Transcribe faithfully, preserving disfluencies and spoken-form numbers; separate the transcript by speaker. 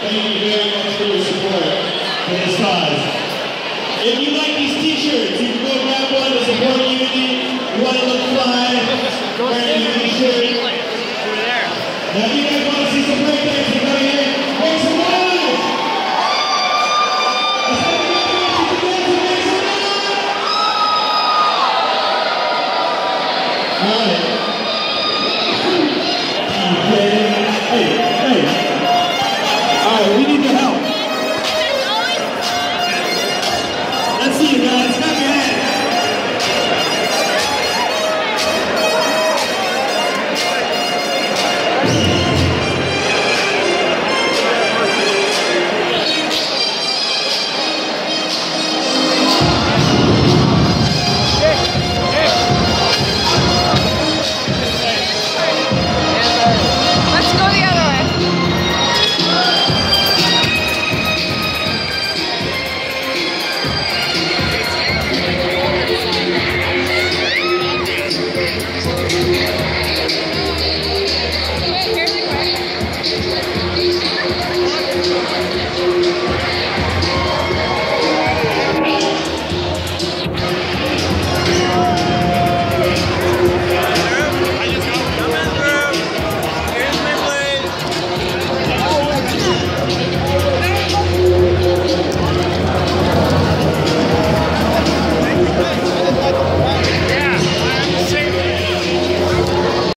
Speaker 1: Thank you very much for your support for this cause. If you like these t-shirts, you can go grab one to support Unity. You want to look fly, wear a Unity shirt. Now,